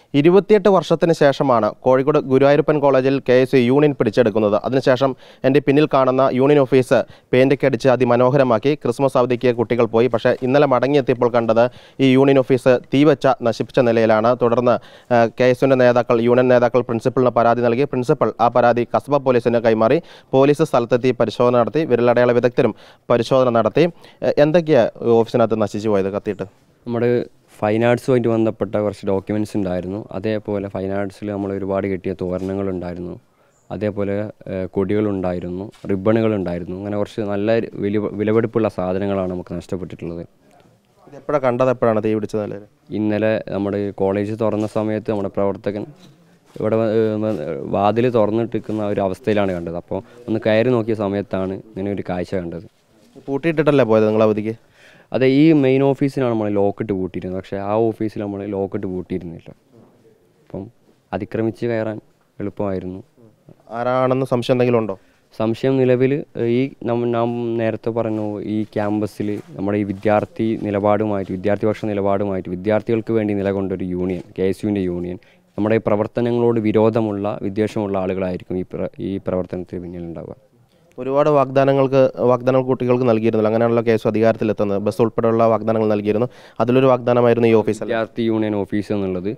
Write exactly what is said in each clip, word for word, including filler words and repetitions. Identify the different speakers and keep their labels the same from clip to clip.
Speaker 1: ഇരുപത്തിയെട്ട് വർഷത്തിന് ശേഷമാണ് കോഴിക്കോട് ഗുരുവായൂരപ്പൻ കോളേജിൽ കെ എസ് യു യൂണിയൻ പിടിച്ചെടുക്കുന്നത്. അതിനുശേഷം എൻ്റെ പിന്നിൽ കാണുന്ന യൂണിയൻ ഓഫീസ് പെയിൻ്റൊക്കെ അടിച്ച് അതിമനോഹരമാക്കി ക്രിസ്മസ് അവധിക്ക് കുട്ടികൾ പോയി. പക്ഷേ ഇന്നലെ മടങ്ങിയെത്തിയപ്പോൾ കണ്ടത് ഈ യൂണിയൻ ഓഫീസ് തീവച്ച നശിപ്പിച്ച നിലയിലാണ്. തുടർന്ന് കെ എസ് യുവിൻ്റെ നേതാക്കൾ യൂണിയൻ നേതാക്കൾ പ്രിൻസിപ്പലിന് പരാതി നൽകി. പ്രിൻസിപ്പൽ ആ പരാതി കസ്ബ പോലീസിന് കൈമാറി. പോലീസ് സ്ഥലത്തെത്തി പരിശോധന നടത്തി. വിരലടയാള വിദഗ്ധരും പരിശോധന നടത്തി. എന്തൊക്കെയാണ് ഓഫീസിനകത്ത് നശിച്ചു പോയത് കത്തിയിട്ട്?
Speaker 2: നമ്മുടെ ഫൈൻ ആർട്സുമായിട്ട് ബന്ധപ്പെട്ട കുറച്ച് ഡോക്യുമെൻറ്റ്സ് ഉണ്ടായിരുന്നു. അതേപോലെ ഫൈൻ ആർട്സിൽ നമ്മൾ ഒരുപാട് കിട്ടിയ തോരണങ്ങളുണ്ടായിരുന്നു, അതേപോലെ കൊടികളുണ്ടായിരുന്നു, റിബണുകളുണ്ടായിരുന്നു. അങ്ങനെ കുറച്ച് നല്ല വില വിലപിടിപ്പുള്ള സാധനങ്ങളാണ് നമുക്ക് നഷ്ടപ്പെട്ടിട്ടുള്ളത്.
Speaker 1: ഇത് എപ്പോഴാണ് കണ്ടത്? എപ്പോഴാണ് തീ പിടിച്ചത്?
Speaker 2: ഇന്നലെ നമ്മുടെ കോളേജ് തുറന്ന സമയത്ത് നമ്മുടെ പ്രവർത്തകൻ ഇവിടെ വാതിൽ തുറന്നിട്ടിരിക്കുന്ന ഒരു അവസ്ഥയിലാണ് കണ്ടത്. അപ്പോൾ ഒന്ന് കയറി നോക്കിയ സമയത്താണ് ഇങ്ങനെ ഒരു കാഴ്ച കണ്ടത്.
Speaker 1: പൂട്ടിയിട്ടിട്ടല്ലേ പോയത് നിങ്ങൾ അവധിക്ക്?
Speaker 2: അതെ, ഈ മെയിൻ ഓഫീസിലാണ് നമ്മൾ ലോക്കിട്ട് പൂട്ടിയിരുന്നത്. പക്ഷേ ആ ഓഫീസിൽ നമ്മൾ ലോക്കിട്ട് പൂട്ടിയിരുന്നില്ല. അപ്പം അതിക്രമിച്ച് കയറാൻ എളുപ്പമായിരുന്നു.
Speaker 1: ആരാണെന്ന് സംശയം എന്തെങ്കിലും ഉണ്ടോ?
Speaker 2: സംശയം നിലവിൽ ഈ നാം നേരത്തെ പറഞ്ഞു, ഈ ക്യാമ്പസിൽ നമ്മുടെ ഈ വിദ്യാർത്ഥി നിലപാടുമായിട്ട് വിദ്യാർത്ഥിപക്ഷ നിലപാടുമായിട്ട് വിദ്യാർത്ഥികൾക്ക് വേണ്ടി നിലകൊണ്ടൊരു യൂണിയൻ, കെ എസ് യുവിൻ്റെ യൂണിയൻ, നമ്മുടെ ഈ പ്രവർത്തനങ്ങളോട് വിരോധമുള്ള വിദ്വേഷമുള്ള ആളുകളായിരിക്കും ഈ പ്ര ഈ പ്രവർത്തനത്തിന് പിന്നിലുണ്ടാവുക.
Speaker 1: ഒരുപാട് വാഗ്ദാനങ്ങൾക്ക് വാഗ്ദാനങ്ങൾ കുട്ടികൾക്ക് നൽകിയിരുന്നില്ല. അങ്ങനെയാണല്ലോ കേസ് അധികാരത്തിലെത്തുന്നത്. ബസ് ഉൾപ്പെടെയുള്ള വാഗ്ദാനങ്ങൾ നൽകിയിരുന്നു. അതിലൊരു വാഗ്ദാനമായിരുന്നു ഈ ഓഫീസ്,
Speaker 2: വിദ്യാർത്ഥി യൂണിയൻ ഓഫീസ് എന്നുള്ളത്.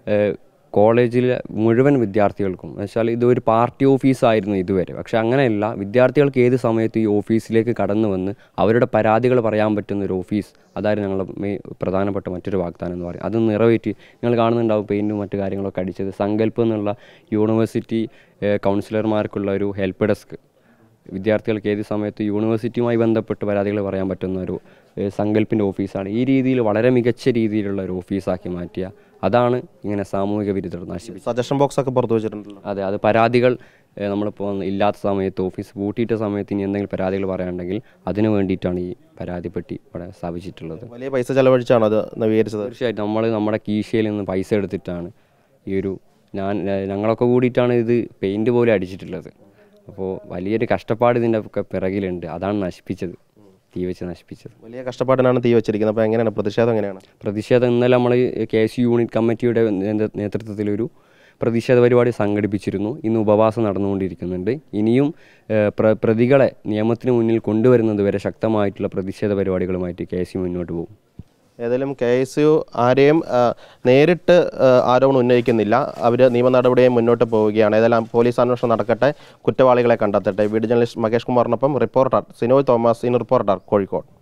Speaker 2: കോളേജിലെ മുഴുവൻ വിദ്യാർത്ഥികൾക്കും വെച്ചാൽ ഇതൊരു പാർട്ടി ഓഫീസായിരുന്നു ഇതുവരെ. പക്ഷെ അങ്ങനെയല്ല, വിദ്യാർത്ഥികൾക്ക് ഏത് സമയത്ത് ഈ ഓഫീസിലേക്ക് കടന്നു വന്ന് അവരുടെ പരാതികൾ പറയാൻ പറ്റുന്ന ഒരു ഓഫീസ്, അതായിരുന്നു ഞങ്ങളുടെ മെയിൻ പ്രധാനപ്പെട്ട മറ്റൊരു വാഗ്ദാനം എന്ന് പറയും. അത് നിറവേറ്റി നിങ്ങൾ കാണുന്നുണ്ടാവും പെയിൻറ്റും മറ്റു കാര്യങ്ങളൊക്കെ അടിച്ചത്. സങ്കല്പം എന്നുള്ള യൂണിവേഴ്സിറ്റി കൗൺസിലർമാർക്കുള്ള ഒരു ഹെൽപ്പ് ഡെസ്ക്, വിദ്യാർത്ഥികൾക്ക് ഏത് സമയത്ത് യൂണിവേഴ്സിറ്റിയുമായി ബന്ധപ്പെട്ട് പരാതികൾ പറയാൻ പറ്റുന്ന ഒരു സങ്കല്പിൻ്റെ ഓഫീസാണ്. ഈ രീതിയിൽ വളരെ മികച്ച രീതിയിലുള്ള ഒരു ഓഫീസാക്കി മാറ്റിയ അതാണ് ഇങ്ങനെ സാമൂഹിക വിരുദ്ധർ നശിപ്പിച്ചത്.
Speaker 1: സജഷൻ ബോക്സ് ഒക്കെ പുറത്തു വെച്ചിട്ടുണ്ടല്ലോ.
Speaker 2: അതെ, അത് പരാതികൾ നമ്മളിപ്പോൾ ഇല്ലാത്ത സമയത്ത് ഓഫീസ് പൂട്ടിയിട്ട സമയത്ത് ഇനി എന്തെങ്കിലും പരാതികൾ പറയാനുണ്ടെങ്കിൽ അതിന് വേണ്ടിയിട്ടാണ് ഈ പരാതിപ്പെട്ടി ഇവിടെ സ്ഥാപിച്ചിട്ടുള്ളത്.
Speaker 1: വലിയ പൈസ ചെലവഴിച്ചാണ് അത് നവീകരിച്ചത്.
Speaker 2: തീർച്ചയായിട്ടും നമ്മൾ നമ്മുടെ കീശയിൽ നിന്ന് പൈസ എടുത്തിട്ടാണ് ഈ ഒരു ഞാൻ ഞങ്ങളൊക്കെ കൂടിയിട്ടാണ് ഇത് പെയിൻറ്റ് പോലെ അടിച്ചിട്ടുള്ളത്. അപ്പോൾ വലിയൊരു കഷ്ടപ്പാട് ഇതിൻ്റെ ഒക്കെ പിറകിലുണ്ട്. അതാണ് നശിപ്പിച്ചത്, തീ വെച്ച് നശിപ്പിച്ചത്.
Speaker 1: വലിയ കഷ്ടപ്പാടിനാണ് തീ വെച്ചിരിക്കുന്നത്. അപ്പോൾ എങ്ങനെയാണ് പ്രതിഷേധം? എങ്ങനെയാണ്
Speaker 2: പ്രതിഷേധം? ഇന്നലെ നമ്മൾ കെ എസ് യു യൂണിറ്റ് കമ്മിറ്റിയുടെ നേതൃത്വത്തിലൊരു പ്രതിഷേധ പരിപാടി സംഘടിപ്പിച്ചിരുന്നു. ഇന്ന് ഉപവാസം നടന്നുകൊണ്ടിരിക്കുന്നുണ്ട്. ഇനിയും പ്രതികളെ നിയമത്തിന് മുന്നിൽ കൊണ്ടുവരുന്നത് വരെ ശക്തമായിട്ടുള്ള പ്രതിഷേധ പരിപാടികളുമായിട്ട് കെ എസ് യു മുന്നോട്ട് പോകും.
Speaker 1: ഏതായാലും കെ എസ് യു ആരെയും നേരിട്ട് ആരോപണം ഉന്നയിക്കുന്നില്ല. അവർ നിയമ നടപടിയെ മുന്നോട്ട് പോവുകയാണ്. ഏതായാലും പോലീസ് അന്വേഷണം നടക്കട്ടെ, കുറ്റവാളികളെ കണ്ടെത്തട്ടെ. വീഡിയോ ജേർണലിസ്റ്റ് മകേഷ് കുമാറിനൊപ്പം reporter Sinoy Thomas, in reporter, Kozhikode.